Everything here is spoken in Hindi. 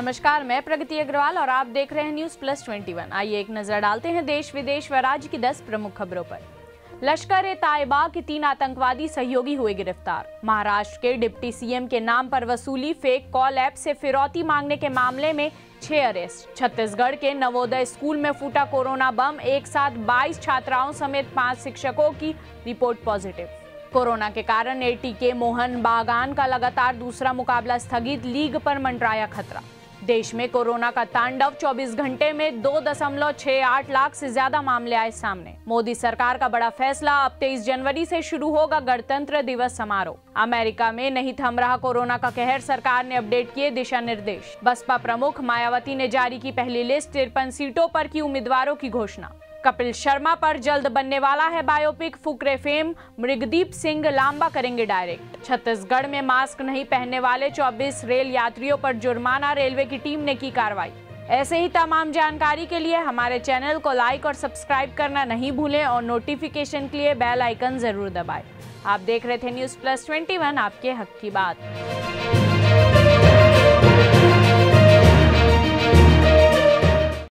नमस्कार, मैं प्रगति अग्रवाल और आप देख रहे हैं न्यूज प्लस 21। आइए एक नजर डालते हैं देश विदेश व राज्य की 10 प्रमुख खबरों पर। लश्कर-ए-तायबा के 3 आतंकवादी सहयोगी हुए गिरफ्तार। महाराष्ट्र के डिप्टी सीएम के नाम पर वसूली, फेक कॉल ऐप से फिरौती मांगने के मामले में 6 अरेस्ट। छत्तीसगढ़ के नवोदय स्कूल में फूटा कोरोना बम, एक साथ 22 छात्राओं समेत 5 शिक्षकों की रिपोर्ट पॉजिटिव। कोरोना के कारण एटीके मोहन बागान का लगातार दूसरा मुकाबला स्थगित, लीग पर मंडराया खतरा। देश में कोरोना का तांडव, 24 घंटे में 2.68 लाख से ज्यादा मामले आए सामने। मोदी सरकार का बड़ा फैसला, अब 23 जनवरी से शुरू होगा गणतंत्र दिवस समारोह। अमेरिका में नहीं थम रहा कोरोना का कहर, सरकार ने अपडेट किए दिशा निर्देश। बसपा प्रमुख मायावती ने जारी की पहली लिस्ट, 53 सीटों पर की उम्मीदवारों की घोषणा। कपिल शर्मा पर जल्द बनने वाला है बायोपिक, फुकरे फेम मृगदीप सिंह लांबा करेंगे डायरेक्ट। छत्तीसगढ़ में मास्क नहीं पहनने वाले 24 रेल यात्रियों पर जुर्माना, रेलवे की टीम ने की कार्रवाई। ऐसे ही तमाम जानकारी के लिए हमारे चैनल को लाइक और सब्सक्राइब करना नहीं भूलें और नोटिफिकेशन के लिए बेल आइकन जरूर दबाएं। आप देख रहे थे न्यूज प्लस 21, आपके हक की बात।